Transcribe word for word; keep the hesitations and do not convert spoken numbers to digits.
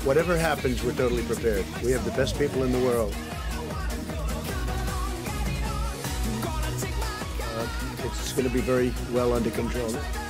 Whatever happens, we're totally prepared. We have the best people in the world. Uh, it's going to be very well under control.